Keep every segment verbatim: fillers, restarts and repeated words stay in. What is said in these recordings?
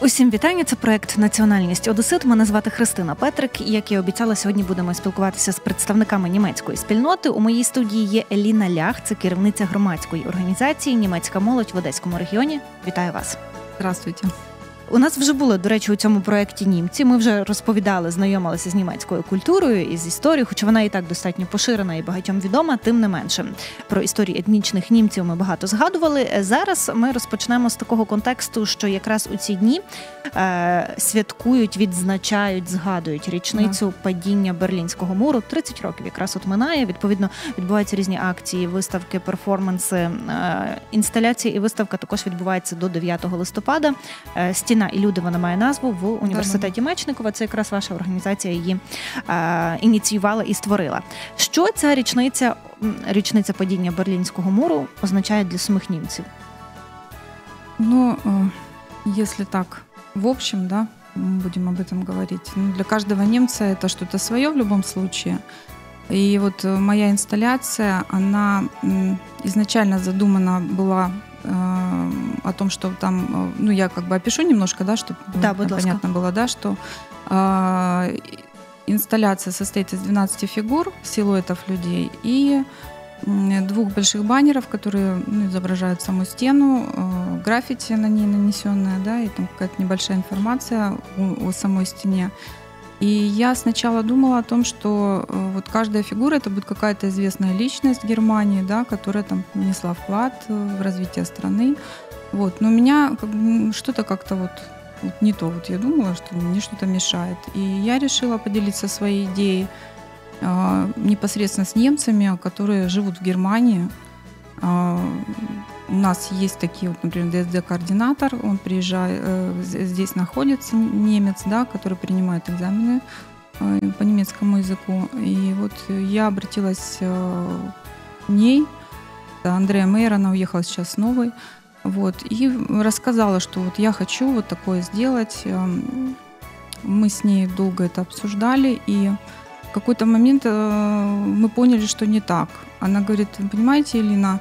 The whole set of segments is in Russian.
Усім вітання, це проект «Національність Одесит». Мене звати Христина Петрик. І, як і обіцяла, сьогодні будемо спілкуватися з представниками німецької спільноти. У моїй студії є Еліна Лях, це керівниця громадської організації «Німецька молодь в Одеському регіоні». Вітаю вас. Здравствуйте. У нас вже були, до речі, у цьому проєкті німці. Ми вже розповідали, знайомилися з німецькою культурою і з історією, хоча вона і так достатньо поширена і багатьом відома, тим не менше. Про історію етнічних німців ми багато згадували. Зараз ми розпочнемо з такого контексту, що якраз у ці дні е, святкують, відзначають, згадують річницю yeah. падіння Берлінського муру. тридцять років якраз от минає. Відповідно, відбуваються різні акції, виставки, перформанси, е, інсталяції і виставка також відбувається до дев'ятого листопада. Е, Стіна і люди, вона має назву, в університеті Мечникова. Це якраз ваша організація її е, ініціювала і створила. Що ця річниця, річниця падіння Берлінського муру означає для самих німців? Ну, если так, в общем, да, мы будем об этом говорить. Ну, для каждого немца это что-то свое в любом случае. И вот моя инсталляция, она изначально задумана была о том, что там, ну, я как бы опишу немножко, да, чтобы да, понятно было, да, что э, инсталляция состоит из двенадцати фигур, силуэтов людей и двух больших баннеров, которые, ну, изображают саму стену, э, граффити на ней нанесенное, да, и там какая-то небольшая информация о, о самой стене. И я сначала думала о том, что вот каждая фигура это будет какая-то известная личность Германии, да, которая там внесла вклад в развитие страны. Вот. Но у меня как бы что-то как-то вот, вот не то. Вот я думала, что мне что-то мешает. И я решила поделиться своей идеей э, непосредственно с немцами, которые живут в Германии. Э, У нас есть такие, вот, например, ди эс ди-координатор, он приезжает, здесь находится немец, да, который принимает экзамены по немецкому языку. И вот я обратилась к ней, Андреа Мейер, она уехала сейчас с новой, вот, и рассказала, что вот я хочу вот такое сделать. Мы с ней долго это обсуждали, и в какой-то момент мы поняли, что не так. Она говорит: понимаете, Элина,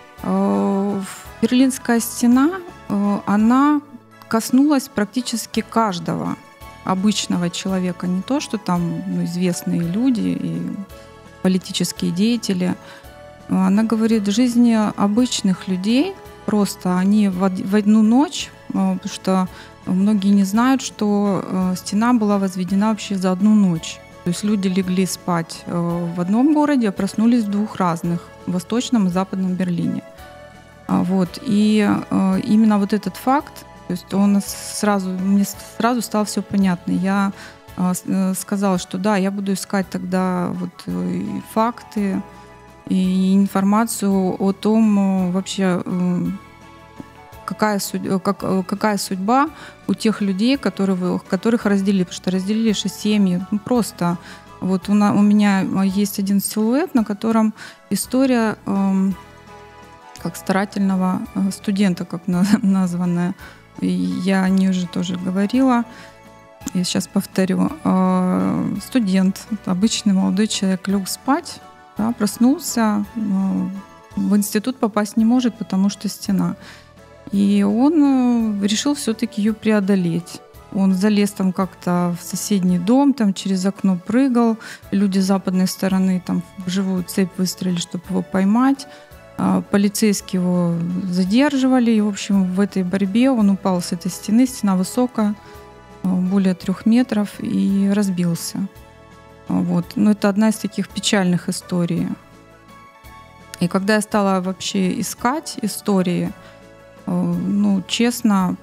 Берлинская стена, она коснулась практически каждого обычного человека. Не то, что там, ну, известные люди и политические деятели. Она говорит, жизни обычных людей просто, они в одну ночь, потому что многие не знают, что стена была возведена вообще за одну ночь. То есть люди легли спать в одном городе, а проснулись в двух разных, в Восточном и Западном Берлине. Вот. И именно вот этот факт, то есть он сразу, мне сразу стало все понятно. Я сказала, что да, я буду искать тогда вот факты и информацию о том вообще, какая, как, какая судьба у тех людей, которые, которых разделили, потому что разделили же семьи. Ну, просто вот у, на, у меня есть один силуэт, на котором история э, как старательного студента, как названная. Я о ней уже тоже говорила. Я сейчас повторю. Э, студент, обычный молодой человек, лег спать, да, проснулся, э, в институт попасть не может, потому что стена. И он решил все-таки ее преодолеть. Он залез там как-то в соседний дом, там через окно прыгал. Люди с западной стороны там в живую цепь выстроили, чтобы его поймать. Полицейские его задерживали. И, в общем, в этой борьбе он упал с этой стены. Стена высокая, более трех метров, и разбился. Вот. Но это одна из таких печальных историй. И когда я стала вообще искать истории, ну, честно,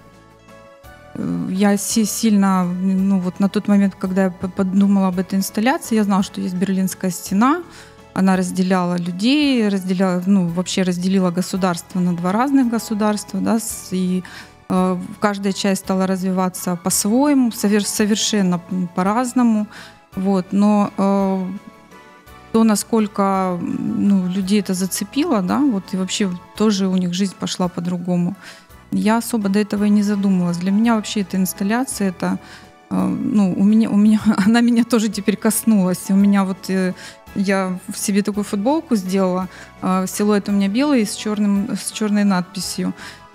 я сильно, ну, вот на тот момент, когда я подумала об этой инсталляции, я знала, что есть Берлинская стена. Она разделяла людей, разделяла, ну, вообще разделила государство на два разных государства, да, и э, каждая часть стала развиваться по-своему, совер- совершенно по-разному. Вот, но э, то, насколько, ну, людей это зацепило, да, вот, и вообще тоже у них жизнь пошла по-другому, я особо до этого и не задумывалась. Для меня вообще эта инсталляция, это, э, ну, у меня, у меня, она меня тоже теперь коснулась. У меня вот, э, я себе такую футболку сделала, э, силуэт у меня белый с, черным, с черной надписью.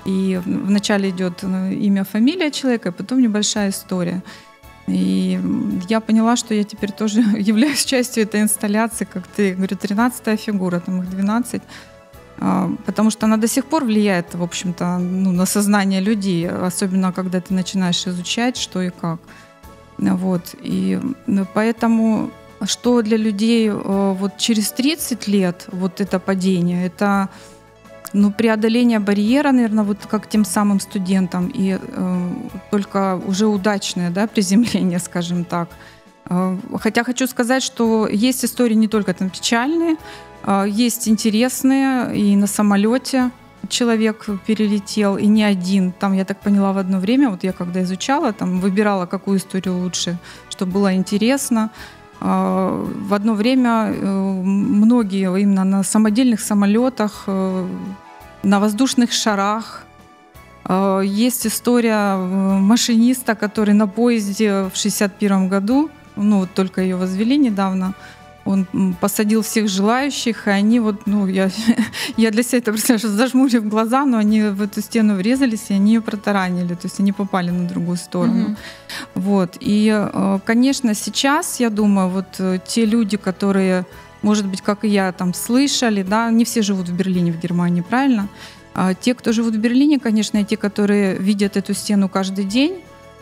И вначале идет имя, фамилия человека, а потом небольшая история. И я поняла, что я теперь тоже являюсь частью этой инсталляции, как ты, говорю, тринадцатая фигура, там их двенадцать, потому что она до сих пор влияет, в общем-то, ну, на сознание людей, особенно когда ты начинаешь изучать, что и как. Вот. И поэтому, что для людей вот через тридцать лет вот это падение, это ну, преодоление барьера, наверное, вот как тем самым студентам, и э, только уже удачное, да, приземление, скажем так. Э, хотя хочу сказать, что есть истории не только там печальные, э, есть интересные, и на самолете человек перелетел, и не один. Там, я так поняла, в одно время, вот я когда изучала, там выбирала, какую историю лучше, чтобы было интересно. Э, в одно время э, многие именно на самодельных самолетах, э, на воздушных шарах. Есть история машиниста, который на поезде в шестьдесят первом году, ну вот только ее возвели недавно, он посадил всех желающих, и они вот, ну я, я для себя это представляю, зажмурив глаза, но они в эту стену врезались, и они ее протаранили, то есть они попали на другую сторону. Mm-hmm. Вот. И, конечно, сейчас, я думаю, вот те люди, которые, может быть, как и я, там слышали, да, не все живут в Берлине, в Германии, правильно? А те, кто живут в Берлине, конечно, и те, которые видят эту стену каждый день,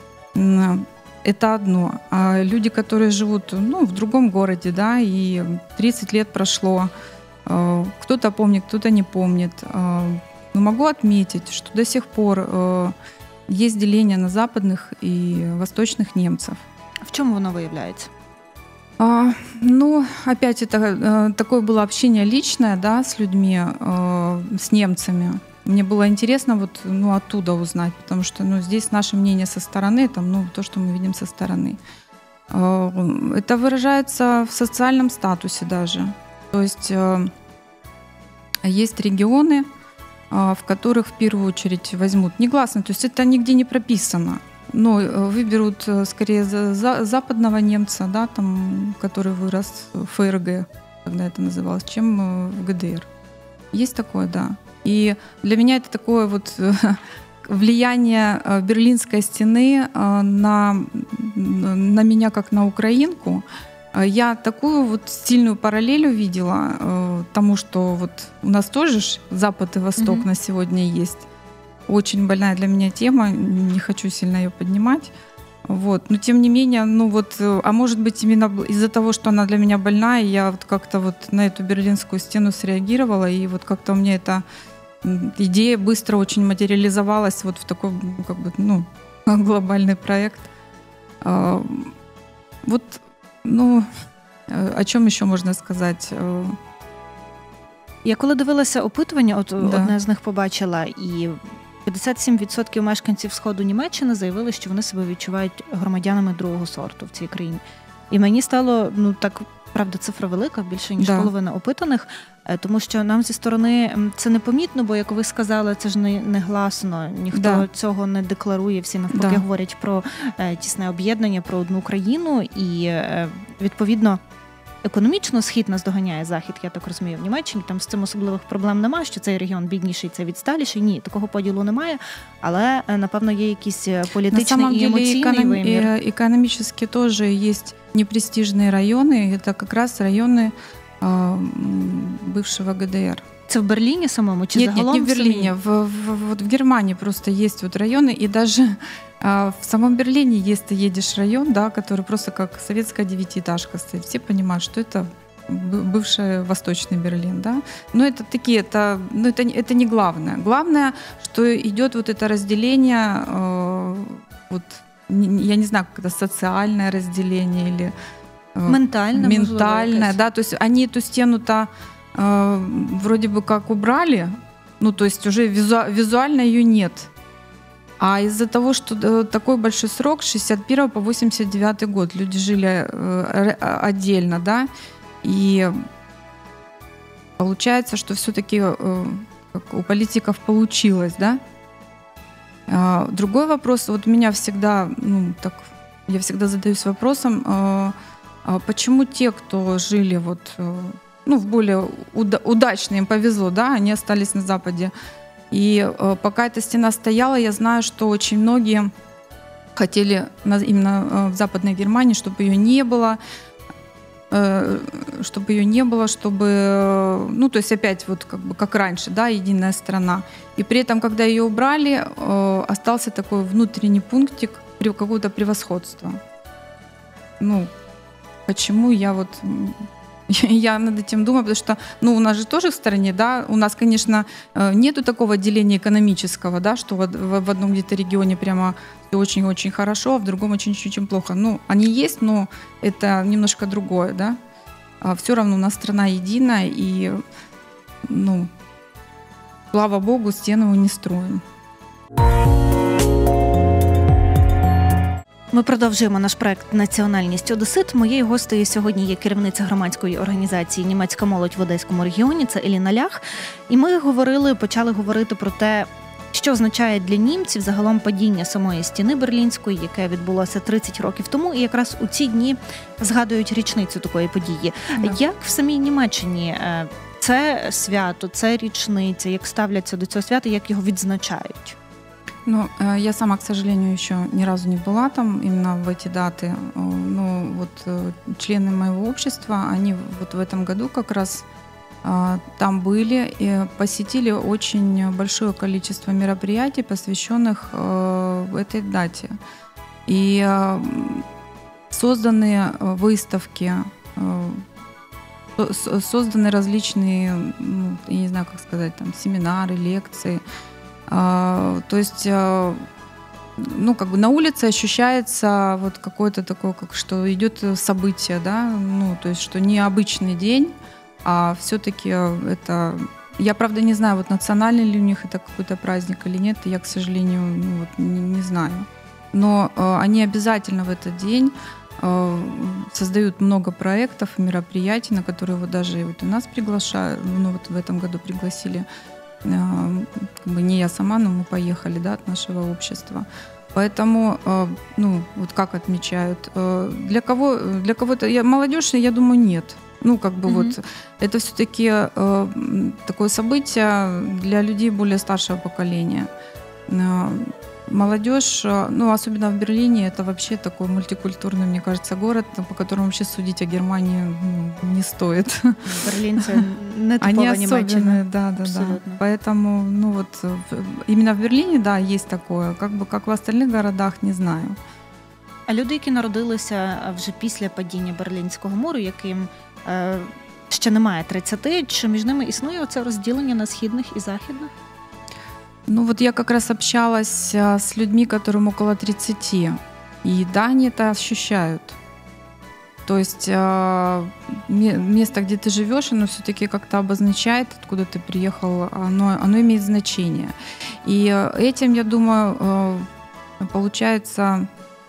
это одно. А люди, которые живут, ну, в другом городе, да, и тридцать лет прошло, кто-то помнит, кто-то не помнит. Но могу отметить, что до сих пор есть деление на западных и восточных немцев. В чем оно выявляется? А, ну, опять это э, такое было общение личное, да, с людьми, э, с немцами. Мне было интересно вот, ну, оттуда узнать, потому что, ну, здесь наше мнение со стороны, там, ну, то, что мы видим со стороны. Э, это выражается в социальном статусе даже. То есть э, есть регионы, э, в которых в первую очередь возьмут негласно, то есть это нигде не прописано. Но выберут скорее за, за, западного немца, да, там, который вырос в ФРГ, когда это называлось, чем в ГДР. Есть такое, да. И для меня это такое вот влияние Берлинской стены на, на меня как на украинку. Я такую вот стильную параллель увидела тому, что вот у нас тоже Запад и Восток mm-hmm. на сегодня есть. Очень больная для меня тема, не хочу сильно ее поднимать. Вот. Но тем не менее, ну вот, а может быть именно из-за того, что она для меня больная, я вот как-то вот на эту берлинскую стену среагировала, и вот как-то у меня эта идея быстро очень материализовалась вот в такой, как бы, ну, глобальный проект. Вот, ну, о чем еще можна сказати? Я коли дивилася опитування, от да. одне з них побачила, і п'ятдесят сім відсотків мешканців Сходу Німеччини заявили, що вони себе відчувають громадянами другого сорту в цій країні. І мені стало, ну так, правда, цифра велика, більше ніж да. половина опитаних, тому що нам зі сторони це непомітно, бо, як ви сказали, це ж не, не гласно, ніхто да. цього не декларує, всі навпаки да. говорять про е, тісне об'єднання, про одну країну, і е, відповідно економічно Схід наздоганяє Захід, я так розумію, в Німеччині. Там з цим особливих проблем немає, що цей регіон бідніший, це відсталіший. Ні, такого поділу немає, але, напевно, є якісь політичний і емоційний эконом... вимір. Экономически тоже есть непрестижные районы, это как раз районы э, бывшего ГДР. Це в Берліні самому чи нет, загалом? Нет, не в Берлине, в, в, вот в Германии просто есть вот районы, и даже а, в самом Берлине есть, ты едешь район, да, который просто как советская девятиэтажка стоит. Все понимают, что это бывший Восточный Берлин, да. Но это такие, это, ну, это, это не главное. Главное, что идет вот это разделение, э, вот, я не знаю, как это социальное разделение или э, ментальное, ментальное, да, то есть они эту стену-то вроде бы как убрали, ну то есть уже визу, визуально ее нет. А из-за того, что такой большой срок, с шестьдесят первого по восемьдесят девятый год, люди жили отдельно, да, и получается, что все-таки у политиков получилось, да. Другой вопрос, вот меня всегда, ну так, я всегда задаюсь вопросом, почему те, кто жили вот ну, в более уда- удачно им повезло, да, они остались на Западе. И пока эта стена стояла, я знаю, что очень многие хотели именно в Западной Германии, чтобы ее не было, чтобы ее не было, чтобы, ну, то есть опять вот как бы как раньше, да, единая страна. И при этом, когда ее убрали, остался такой внутренний пунктик какого-то превосходства. Ну, почему я вот... Я над этим думаю, потому что, ну, у нас же тоже в стране, да, у нас, конечно, нету такого деления экономического, да, что в, в одном где-то регионе прямо все очень-очень хорошо, а в другом очень-очень плохо. Ну, они есть, но это немножко другое, да. А все равно у нас страна единая, и, ну, слава богу, стену мы не строим. Ми продовжуємо наш проект «Національність одесит». Моєю гостею сьогодні є керівниця громадської організації «Німецька молодь в Одеському регіоні», це Еліна Лях. І ми говорили, почали говорити про те, що означає для німців загалом падіння самої стіни Берлінської, яке відбулося тридцять років тому, і якраз у ці дні згадують річницю такої події. Да. Як в самій Німеччині це свято, це річниця, як ставляться до цього свята, як його відзначають? Ну, я сама, к сожалению, еще ни разу не была там именно в эти даты. Но вот члены моего общества, они вот в этом году как раз там были и посетили очень большое количество мероприятий, посвященных этой дате. И созданы выставки, созданы различные, ну, я не знаю, как сказать, там, семинары, лекции. То есть, ну, как бы на улице ощущается вот какое-то такое, как что идет событие, да, ну, то есть, что не обычный день, а все-таки это... Я, правда, не знаю, вот национальный ли у них это какой-то праздник или нет, я, к сожалению, ну, вот, не, не знаю. Но э, они обязательно в этот день э, создают много проектов и мероприятий, на которые вот даже вот у нас приглашают, ну, вот в этом году пригласили. Как бы не я сама, но мы поехали, да, от нашего общества. Поэтому, ну, вот как отмечают, для кого, для кого-то, я, молодежь, я думаю, нет. Ну, как бы mm-hmm. вот это все-таки такое событие для людей более старшего поколения. Молодежь, ну, особенно в Берлине, это вообще такой мультикультурный, мне кажется, город, по которому вообще судить о Германии, ну, не стоит. Берлинцы не типова Німеччина. Да, да, да. Поэтому, ну, вот именно в Берлине, да, есть такое. Как бы, как в остальных городах, не знаю. А люди, які народилися вже після падіння Берлінського муру, яким е, ще немає тридцяти, чи між ними існує оце розділення на східних і західних? Ну вот я как раз общалась с людьми, которым около тридцати, и да, они это ощущают. То есть место, где ты живешь, оно все-таки как-то обозначает, откуда ты приехал, оно, оно имеет значение. И этим, я думаю, получается,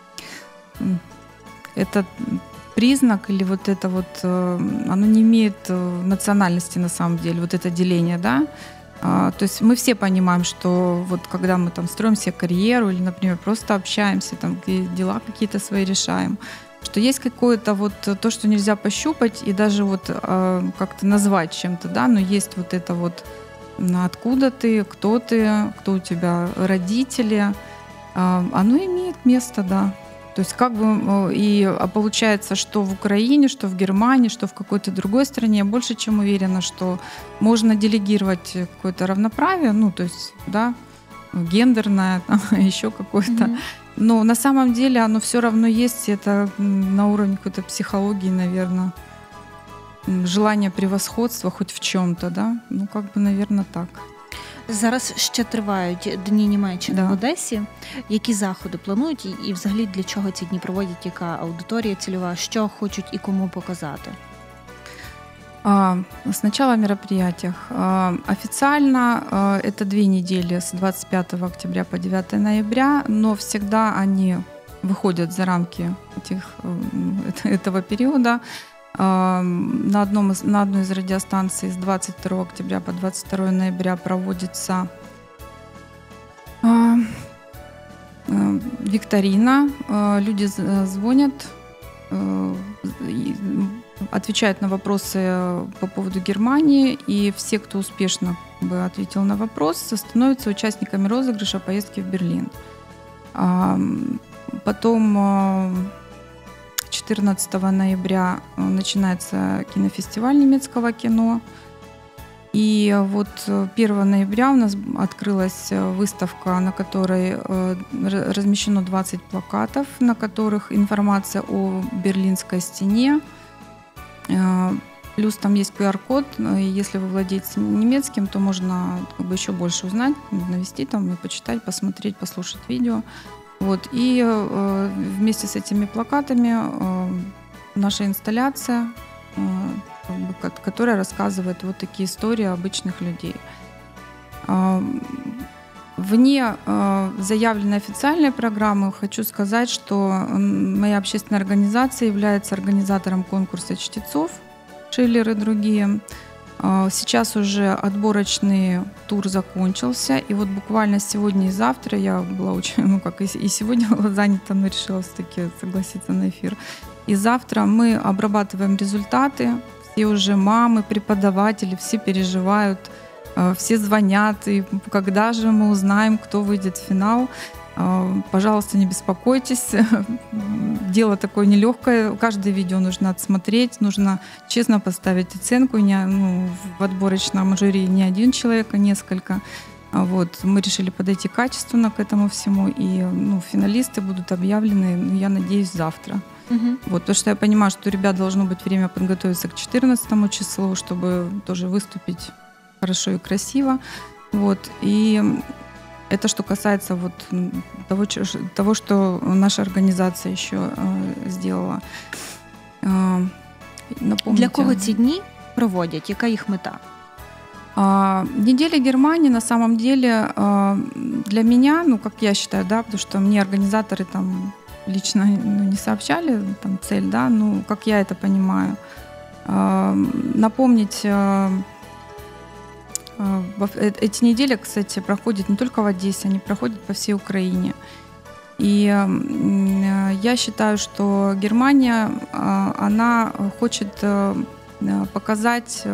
этот признак или вот это вот, оно не имеет национальности на самом деле, вот это деление, да. То есть мы все понимаем, что вот когда мы там строим себе карьеру или, например, просто общаемся, там дела какие-то свои решаем, что есть какое-то вот то, что нельзя пощупать и даже вот э, как-то назвать чем-то, да, но есть вот это вот откуда ты, кто ты, кто у тебя родители, э, оно имеет место, да. То есть как бы и получается, что в Украине, что в Германии, что в какой-то другой стране, я больше чем уверена, что можно делегировать какое-то равноправие, ну, то есть, да, гендерное, там, еще какое-то. Mm-hmm. Но на самом деле оно все равно есть, это на уровне какой-то психологии, наверное, желание превосходства хоть в чем-то, да, ну, как бы, наверное, так. Зараз ще тривають Дні Німеччини да. в Одесі. Які заходи планують і, і взагалі для чого ці дні проводять, яка аудиторія цільова, що хочуть і кому показати? А, сначала о мероприятиях. А, официально а, это две недели с двадцать пятого октября по девятого ноября, но всегда они выходят за рамки этих, этого периода. На, одном из, на одной из радиостанций с двадцать второго октября по двадцать второго ноября проводится э, э, викторина. Э, люди звонят, э, отвечают на вопросы по поводу Германии, и все, кто успешно бы ответила на вопрос, становятся участниками розыгрыша поездки в Берлин. Потом четырнадцатого ноября начинается кинофестиваль немецкого кино. И вот первого ноября у нас открылась выставка, на которой размещено двадцать плакатов, на которых информация о Берлинской стене. Плюс там есть ку ар код. Если вы владеете немецким, то можно как бы еще больше узнать, навести там и почитать, посмотреть, послушать видео. Вот. И э, вместе с этими плакатами э, наша инсталляция, э, как бы, которая рассказывает вот такие истории обычных людей. Э, вне э, заявленной официальной программы хочу сказать, что моя общественная организация является организатором конкурса чтецов «Шиллер» и другие. Сейчас уже отборочный тур закончился, и вот буквально сегодня и завтра я была очень, ну как и сегодня была занята, но решила все-таки согласиться на эфир. И завтра мы обрабатываем результаты, все уже мамы, преподаватели, все переживают, все звонят, и когда же мы узнаем, кто выйдет в финал. Пожалуйста, не беспокойтесь. Дело такое нелегкое. Каждое видео нужно отсмотреть, нужно честно поставить оценку. Не, ну, в отборочном жюри не один человек, а несколько. Вот. Мы решили подойти качественно к этому всему. И ну, финалисты будут объявлены, ну, я надеюсь, завтра. Угу. Вот, потому что я понимаю, что у ребят должно быть время подготовиться к четырнадцатому числу, чтобы тоже выступить хорошо и красиво. Вот. И это что касается вот того, того, что наша организация еще э, сделала. Э, Для кого ці дні проводять? Яка їх мета? Э, неделя Германии на самом деле э, для меня, ну как я считаю, да, потому что мне организаторы там лично ну, не сообщали там цель, да, ну как я это понимаю, э, напомнить. Э, Эти недели, кстати, проходят не только в Одессе, они проходят по всей Украине. И я считаю, что Германия, она хочет показать,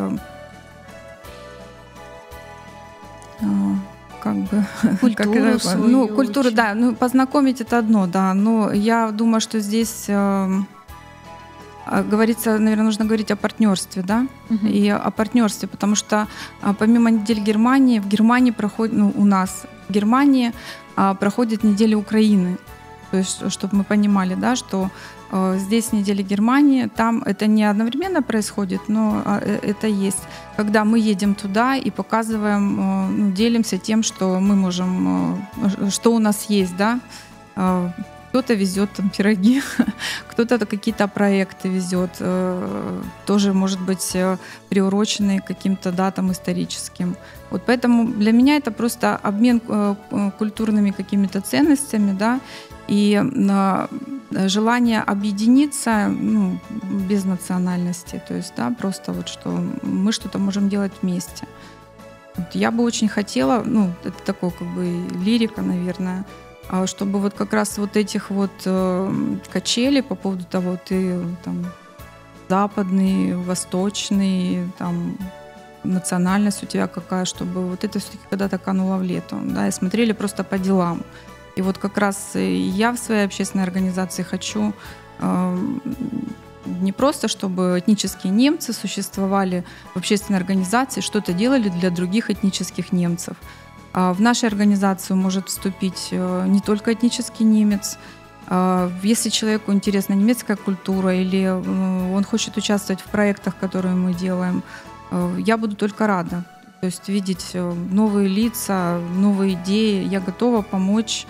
как бы культуру, как, свою, ну, культуру, да, ну, познакомить это одно, да, но я думаю, что здесь говорится, наверное, нужно говорить о партнерстве, да, uh-huh. и о партнерстве, потому что помимо недель Германии, в Германии проходит, ну, у нас в Германии а, проходит неделя Украины, то есть, чтобы мы понимали, да, что а, здесь неделя Германии, там это не одновременно происходит, но а, это есть, когда мы едем туда и показываем, а, ну, делимся тем, что мы можем, а, что у нас есть, да. А, кто-то везет там пироги, кто-то какие-то проекты везет, тоже, может быть, приуроченные к каким-то датам историческим. Вот поэтому для меня это просто обмен культурными какими-то ценностями, да, и желание объединиться, ну, без национальности, то есть, да, просто вот что мы что-то можем делать вместе. Вот я бы очень хотела, ну, это такое как бы лирика, наверное, чтобы вот как раз вот этих вот э, качелей по поводу того, ты там западный, восточный, там национальность у тебя какая, чтобы вот это все-таки когда-то кануло в лету, да, и смотрели просто по делам. И вот как раз я в своей общественной организации хочу э, не просто, чтобы этнические немцы существовали в общественной организации, что-то делали для других этнических немцев. В нашу организацию может вступить не только этнический немец. Если человеку интересна немецкая культура или он хочет участвовать в проектах, которые мы делаем, я буду только рада. То есть видеть новые лица, новые идеи. Я готова помочь.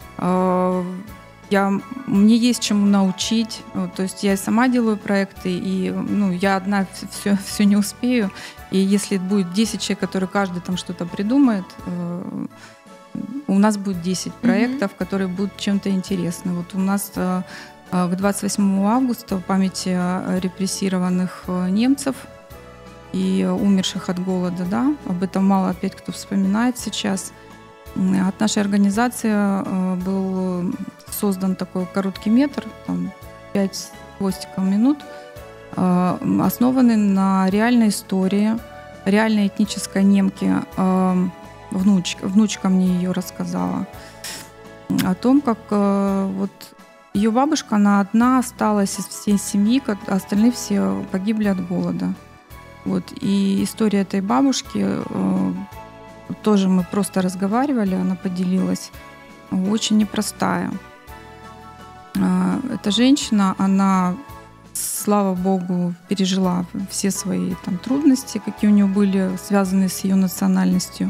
Я, мне есть чему научить. То есть я сама делаю проекты, и ну, я одна все, все не успею. И если будет десять человек, которые каждый там что-то придумает, у нас будет десять проектов, mm-hmm. которые будут чем-то интересны. Вот у нас к двадцать восьмому августа в памяти репрессированных немцев и умерших от голода, да, об этом мало опять кто вспоминает сейчас. От нашей организации был создан такой короткий метр, там, пять с хвостиком минут, основанный на реальной истории реальной этнической немки, внучка, внучка мне ее рассказала, о том, как вот ее бабушка, она одна осталась из всей семьи, а остальные все погибли от голода. Вот. И история этой бабушки, тоже мы просто разговаривали, она поделилась, очень непростая. Эта женщина, она, слава богу, пережила все свои там трудности, какие у нее были, связанные с ее национальностью,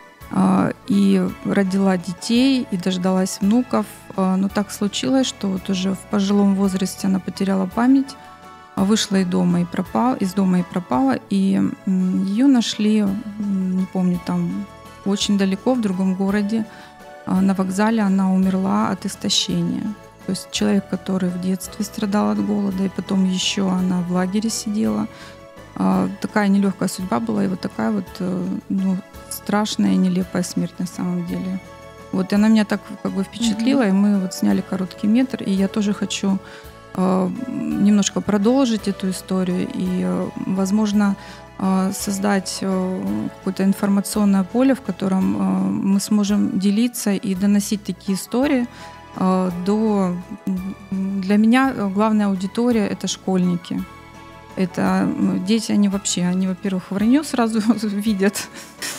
и родила детей, и дождалась внуков. Но так случилось, что вот уже в пожилом возрасте она потеряла память, вышла из дома и пропала, из дома и пропала, и ее нашли, не помню, там очень далеко, в другом городе. На вокзале она умерла от истощения. То есть человек, который в детстве страдал от голода, и потом еще она в лагере сидела. Такая нелегкая судьба была, и вот такая вот, ну, страшная и нелепая смерть на самом деле. Вот, и она меня так как бы впечатлила, mm-hmm. и мы вот сняли короткий метр, и я тоже хочу э, немножко продолжить эту историю и, э, возможно, э, создать э, какое-то информационное поле, в котором э, мы сможем делиться и доносить такие истории э, до... Для меня главная аудитория — это школьники. Это дети, они вообще, они, во-первых, вранье сразу видят,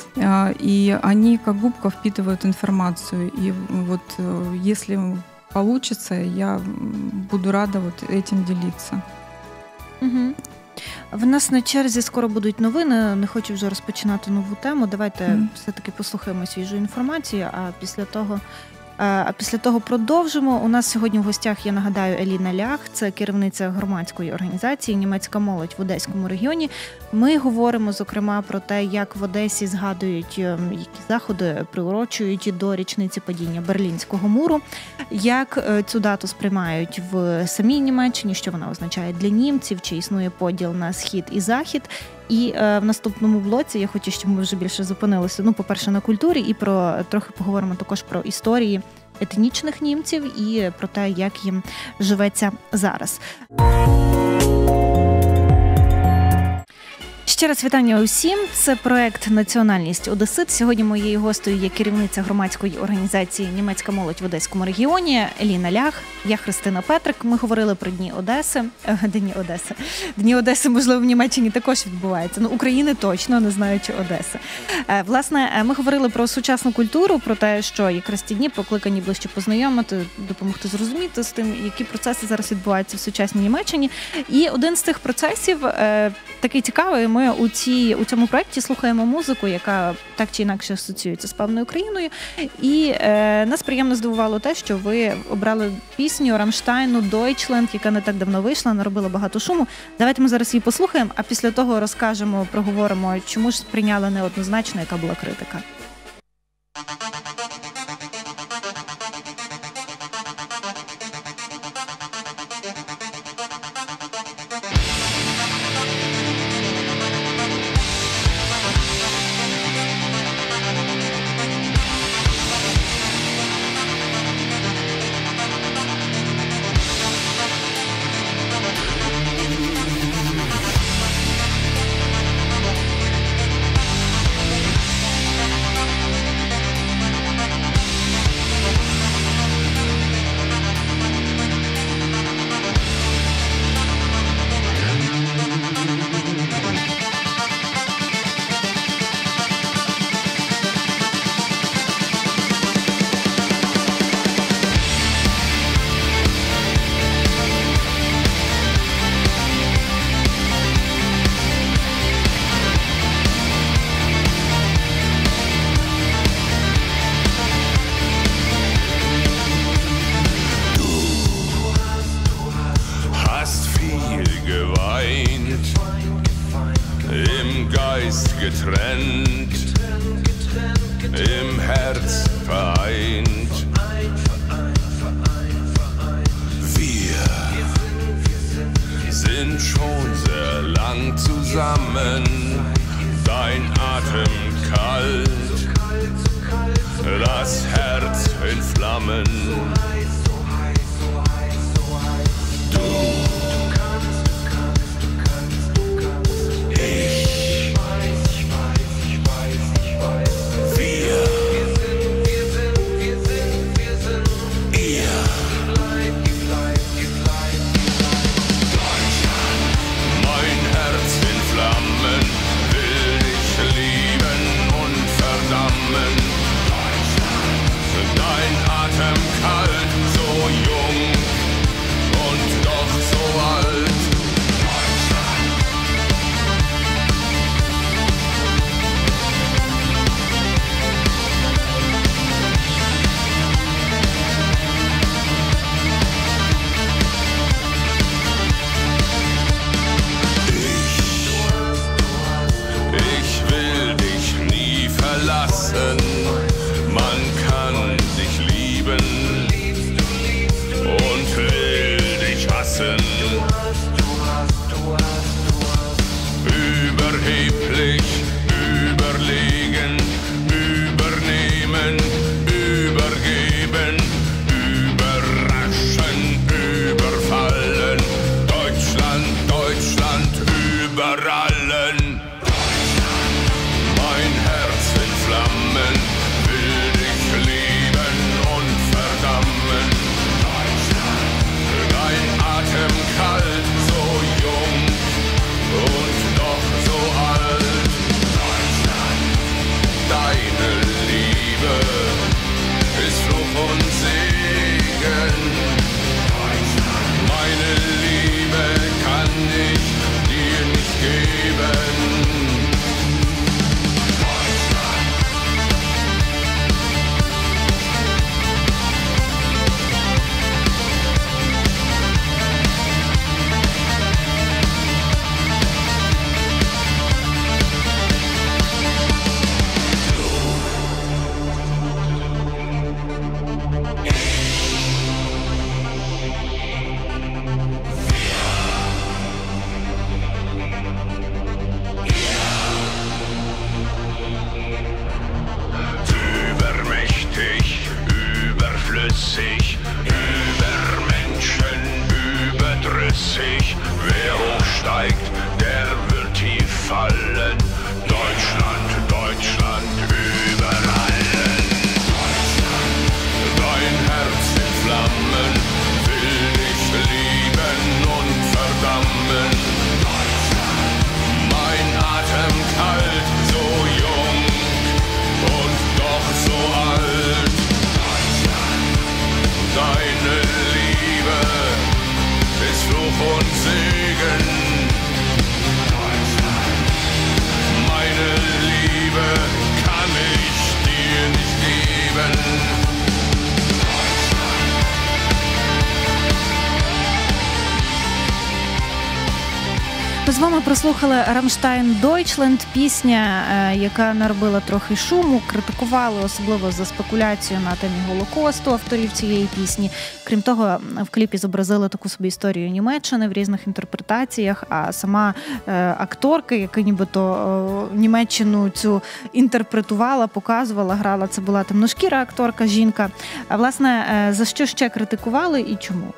и они как губка впитывают информацию. И вот если получится, я буду рада вот этим делиться. Угу. В нас на черзі скоро будуть новини, не хочу вже розпочинати нову тему. Давайте mm. все-таки послухаємо свіжу інформацію, а після того А після того продовжимо. У нас сьогодні в гостях, я нагадаю, Еліна Лях, це керівниця громадської організації «Німецька молодь» в Одеському регіоні. Ми говоримо, зокрема, про те, як в Одесі згадують, які заходи приурочують до річниці падіння Берлінського муру, як цю дату сприймають в самій Німеччині, що вона означає для німців, чи існує поділ на схід і захід. І е, в наступному блоці я хочу, щоб ми вже більше зупинилися, ну, по-перше, на культурі, і про трохи поговоримо також про історії етнічних німців і про те, як їм живеться зараз. Ще раз вітання усім. Це проект «Національність Одесит». Сьогодні моєю гостею є керівниця громадської організації «Німецька молодь» в Одеському регіоні Еліна Лях. Я Христина Петрик. Ми говорили про Дні Одеси. Дні Одеси. Дні Одеси, можливо, в Німеччині також відбуваються. Ну, України точно, не знаю, чи Одеси. Власне, ми говорили про сучасну культуру, про те, що якраз ці дні покликані ближче познайомити, допомогти зрозуміти з тим, які процеси зараз відбуваються в сучасній Німеччині. І один з цих процесів, такий цікавий, ми у, цій, у цьому проєкті слухаємо музику, яка так чи інакше асоціюється з певною країною. І е, нас приємно здивувало те, що ви обрали пісню Рамштайну «Deutschland», яка не так давно вийшла, наробила багато шуму. Давайте ми зараз її послухаємо, а після того розкажемо, проговоримо, чому ж сприйняли неоднозначно, яка була критика. Getrennt, im Herz vereint. Wir sind schon sehr lang zusammen, dein Atem kalt, das Herz in Flammen. Du, ich, und Segen. Meine Liebe kann ich dir nicht geben. Ми з вами прослухали «Рамштайн Дойчленд», пісня, яка наробила трохи шуму, критикували особливо за спекуляцію на темі Голокосту авторів цієї пісні. Крім того, в кліпі зобразили таку собі історію Німеччини в різних інтерпретаціях, а сама акторка, яка нібито Німеччину цю інтерпретувала, показувала, грала, це була темношкіра акторка, жінка. А власне, за що ще критикували і чому?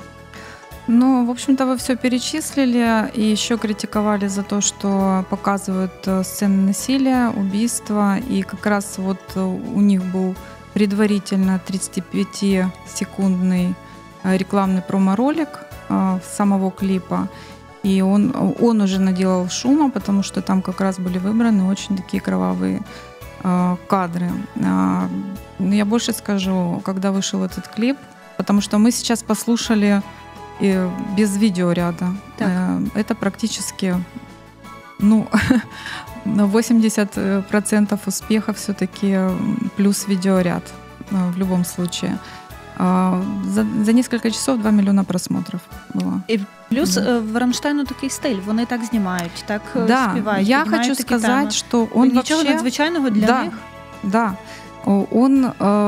Ну, в общем-то, вы все перечислили, и еще критиковали за то, что показывают сцены насилия, убийства, и как раз вот у них был предварительно тридцатипятисекундный рекламный промо-ролик самого клипа, и он, он уже наделал шума, потому что там как раз были выбраны очень такие кровавые кадры. Но я больше скажу, когда вышел этот клип, потому что мы сейчас послушали и без видеоряда. Так. Это практически, ну, восемьдесят процентов успеха все-таки плюс видеоряд в любом случае. За, за несколько часов два миллиона просмотров было. И плюс да. В Рамштайну такий стиль, вони так знімають, так да. співають. Я хочу сказать, теми. Что он ничего вообще... надзвичайного для да. них? Да. Он,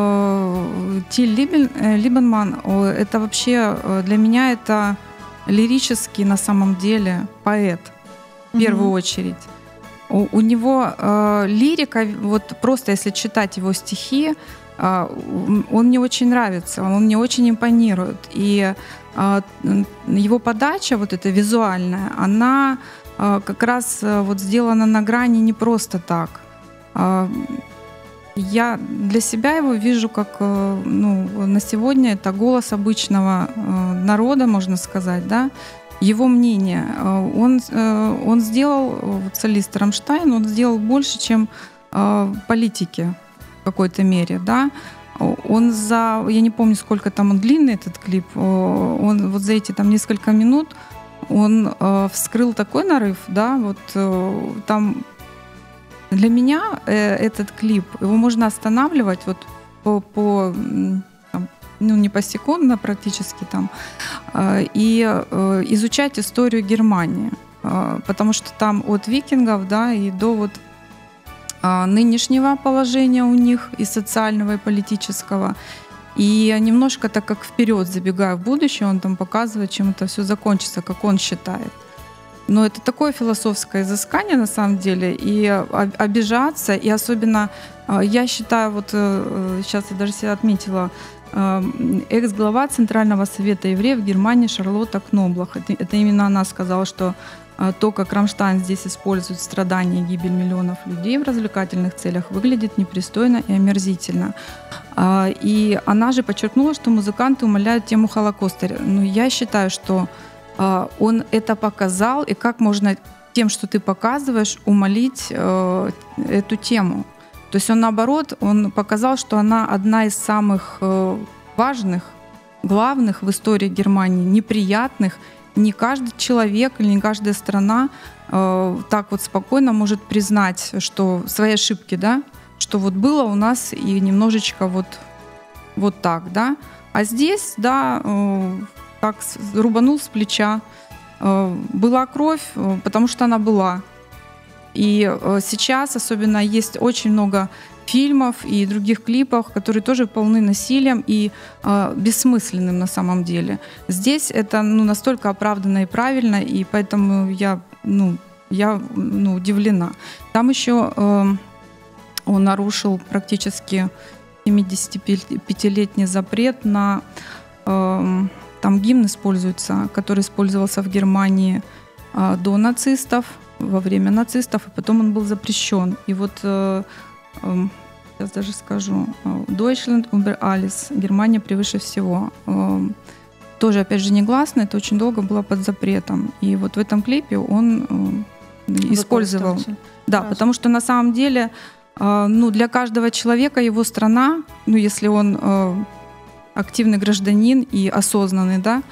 э, Тиль Либен, э, Либенман, э, это вообще э, для меня это лирический на самом деле поэт, в mm-hmm. первую очередь. У, у него э, лирика, вот просто если читать его стихи, э, он мне очень нравится, он мне очень импонирует. И э, его подача, вот эта визуальная, она э, как раз э, вот сделана на грани не просто так. Э, Я для себя его вижу как, ну, на сегодня это голос обычного народа, можно сказать, да, его мнение. Он, он сделал, солист Рамштайн, он сделал больше, чем политики в какой-то мере, да. Он за, я не помню, сколько там он длинный, этот клип, он вот за эти там несколько минут он вскрыл такой нарыв, да, вот там... Для меня э, этот клип, его можно останавливать вот по, по там, ну не посекундно практически там, э, и э, изучать историю Германии, э, потому что там от викингов, да, и до вот э, нынешнего положения у них и социального, и политического. И немножко так как вперед забегая в будущее, он там показывает, чем это все закончится, как он считает. Но это такое философское изыскание на самом деле, и обижаться, и особенно, я считаю, вот сейчас я даже себя отметила, экс-глава Центрального совета евреев в Германии Шарлотта Кноблах, это, это именно она сказала, что то, как Рамштайн здесь использует страдания и гибель миллионов людей в развлекательных целях, выглядит непристойно и омерзительно. И она же подчеркнула, что музыканты умаляют тему Холокоста. Но я считаю, что он это показал, и как можно тем, что ты показываешь, умалить э, эту тему. То есть он, наоборот, он показал, что она одна из самых э, важных, главных в истории Германии, неприятных. Не каждый человек или не каждая страна э, так вот спокойно может признать, что свои ошибки, да, что вот было у нас и немножечко вот, вот так, да. А здесь, да, э, так рубанул с плеча. Была кровь, потому что она была. И сейчас особенно есть очень много фильмов и других клипов, которые тоже полны насилием и бессмысленным на самом деле. Здесь это, ну, настолько оправданно и правильно, и поэтому я, ну, я ну, удивлена. Там еще э, он нарушил практически семидесятипятилетний запрет на... Э, Там гимн используется, который использовался в Германии э, до нацистов, во время нацистов, и потом он был запрещен. И вот, э, э, сейчас даже скажу, Deutschland über alles, Германия превыше всего. Э, тоже, опять же, негласно, это очень долго было под запретом. И вот в этом клипе он э, использовал. Да, Раз. Потому что на самом деле, э, ну, для каждого человека его страна, ну, если он... Э, активный гражданин и осознанный, да,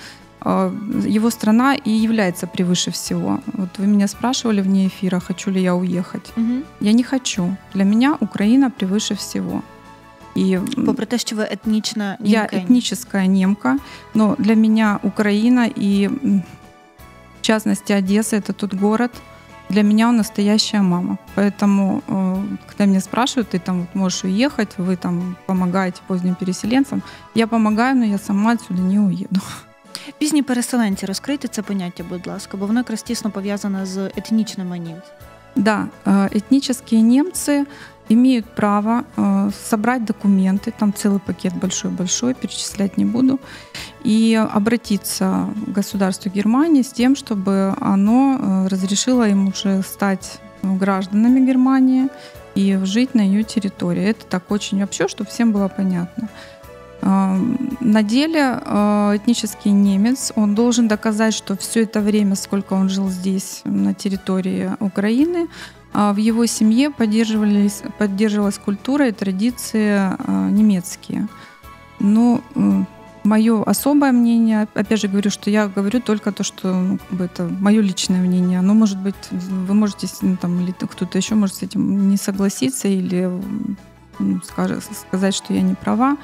его страна и является превыше всего. Вот вы меня спрашивали вне эфира, хочу ли я уехать. Угу. Я не хочу. Для меня Украина превыше всего. И попри те, що ви етнічна я німка. этническая немка, но для меня Украина и, в частности, Одесса — это тот город, для меня он настоящая мама. Поэтому, когда меня спрашивают, ты там можешь уехать, вы там помогаете поздним переселенцам, я помогаю, но я сама отсюда не уеду. Пізні переселенці, розкрийте це поняття, будь ласка, бо воно якраз тісно пов'язане з етнічними німцями. Да, этнические немцы имеют право собрать документы, там целый пакет большой-большой, перечислять не буду, и обратиться к государству Германии с тем, чтобы оно разрешило им уже стать гражданами Германии и жить на ее территории. Это так очень вообще, чтобы всем было понятно. На деле этнический немец, он должен доказать, что все это время, сколько он жил здесь, на территории Украины, в его семье поддерживались, поддерживалась культура и традиции немецкие. Но мое особое мнение, опять же говорю, что я говорю только то, что ну, как бы это мое личное мнение. Оно может быть, вы можете, ну, там, или кто-то еще может с этим не согласиться или ну, сказать, что я не права.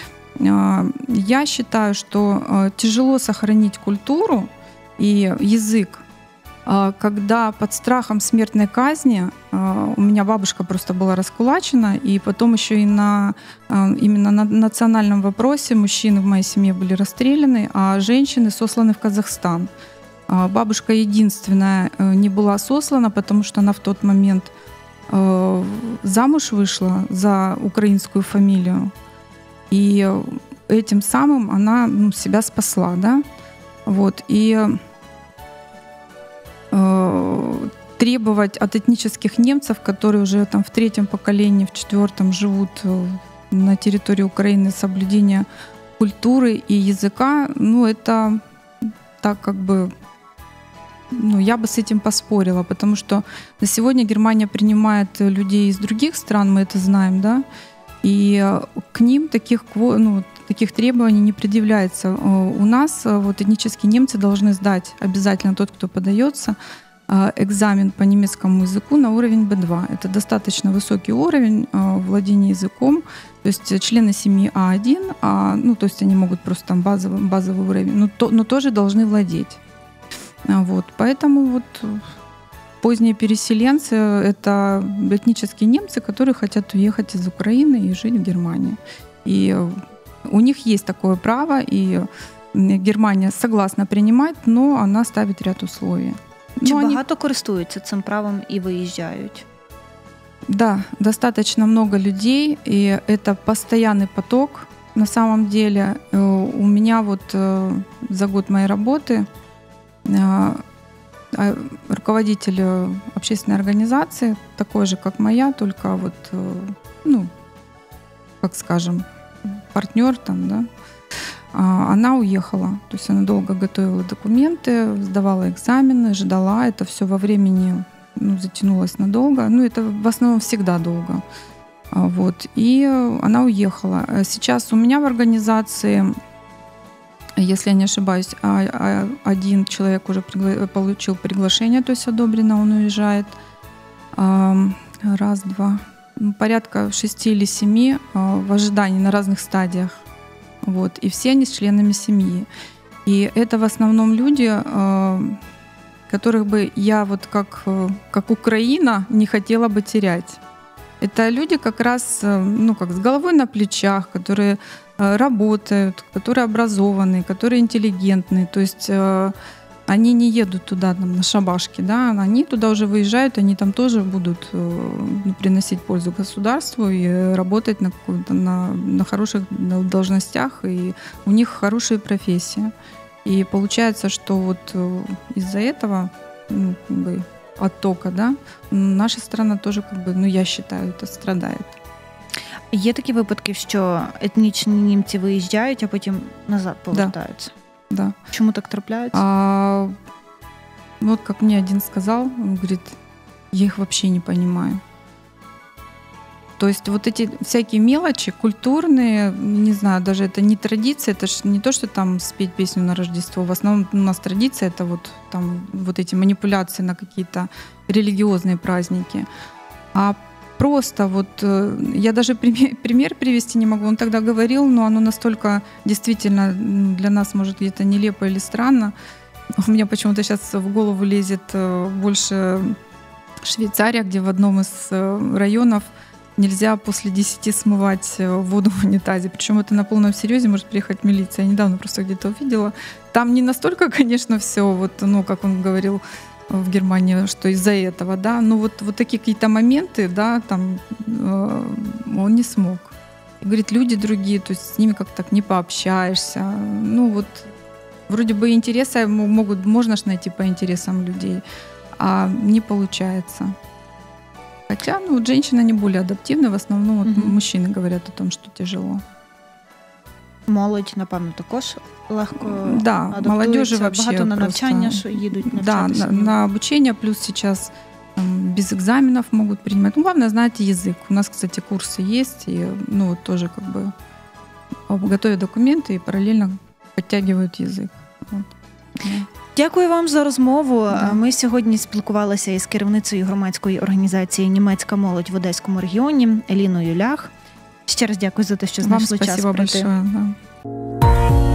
Я считаю, что тяжело сохранить культуру и язык, когда под страхом смертной казни, у меня бабушка просто была раскулачена, и потом еще и на, именно на национальном вопросе мужчины в моей семье были расстреляны, а женщины сосланы в Казахстан. Бабушка единственная не была сослана, потому что она в тот момент замуж вышла за украинскую фамилию, и этим самым она ну, себя спасла, да, вот, и э, требовать от этнических немцев, которые уже там в третьем поколении, в четвертом живут на территории Украины, соблюдения культуры и языка, ну, это так как бы, ну, я бы с этим поспорила, потому что на сегодня Германия принимает людей из других стран, мы это знаем, да, и к ним таких, ну, таких требований не предъявляется. У нас вот этнические немцы должны сдать обязательно, тот, кто подается, экзамен по немецкому языку на уровень бэ два. Это достаточно высокий уровень владения языком. То есть члены семьи а один, а, ну, то есть они могут просто там базовый, базовый уровень, но, то, но тоже должны владеть. Вот. Поэтому вот поздние переселенцы — это этнические немцы, которые хотят уехать из Украины и жить в Германии. И у них есть такое право, и Германия согласна принимать, но она ставит ряд условий. Чи но багато они... користуються цим правом і виїжджають? Да, достаточно много людей, и это постоянный поток. На самом деле у меня вот за год моей работы руководитель общественной организации, такой же, как моя, только вот, ну, как скажем, партнер там, да, она уехала. То есть она долго готовила документы, сдавала экзамены, ждала. Это все во времени, ну, затянулось надолго. Ну, это в основном всегда долго. Вот. И она уехала. Сейчас у меня в организации, если я не ошибаюсь, один человек уже пригла- получил приглашение, то есть одобрено, он уезжает. Раз, два, порядка шести или семи в ожидании на разных стадиях. Вот. И все они с членами семьи. И это в основном люди, которых бы я вот как, как Украина не хотела бы терять. Это люди как раз, ну, как с головой на плечах, которые работают, которые образованные, которые интеллигентные. То есть они не едут туда там, на шабашки, да, они туда уже выезжают, они там тоже будут ну, приносить пользу государству и работать на, на, на хороших должностях, и у них хорошие профессии. И получается, что вот из-за этого ну, как бы оттока, да, наша страна тоже, как бы, ну, я считаю, это страдает. Є такі випадки, що етнічні німці виїжджають, а потім назад повертаються? Да. Да. Чому так трапляється? А, вот как мне один сказал, он говорит, я их вообще не понимаю. То есть вот эти всякие мелочи культурные, не знаю, даже это не традиция, это ж не то, что там спеть песню на Рождество. В основном у нас традиция — это вот там вот эти манипуляции на какие-то религиозные праздники. А просто вот я даже пример, пример привести не могу. Он тогда говорил, но оно настолько действительно для нас, может, где-то нелепо или странно. У меня почему-то сейчас в голову лезет больше Швейцария, где в одном из районов нельзя после десяти смывать воду в унитазе. Причем это на полном серьезе может приехать милиция. Я недавно просто где-то увидела. Там не настолько, конечно, все, вот, ну, как он говорил в Германии, что из-за этого, да, но вот, вот такие какие-то моменты, да, там э, он не смог. И, говорит, люди другие, то есть с ними как-то так не пообщаешься. Ну вот вроде бы интересы могут, можно ж найти по интересам людей, а не получается. Хотя, ну, вот женщины, они более адаптивны, в основном вот Мгм. мужчины говорят о том, что тяжело. Молодь, напевно, також легко Да, адаптується. молодежи вообще Багато на просто- навчання, що їдуть Да, навчатися. на, на обучение, плюс сейчас там, без экзаменов могут принимать. Ну, главное, знать язык. У нас, кстати, курсы есть, и, ну, вот тоже как бы готовят документы и параллельно подтягивают язык. Вот. Да. Дякую вам за розмову. Да. Ми сьогодні спілкувалися із керівницею громадської організації «Німецька молодь» в Одеському регіоні Еліною Лях. Ще раз дякую за те, що Вам знайшли час спасибо прийти. большое. Да.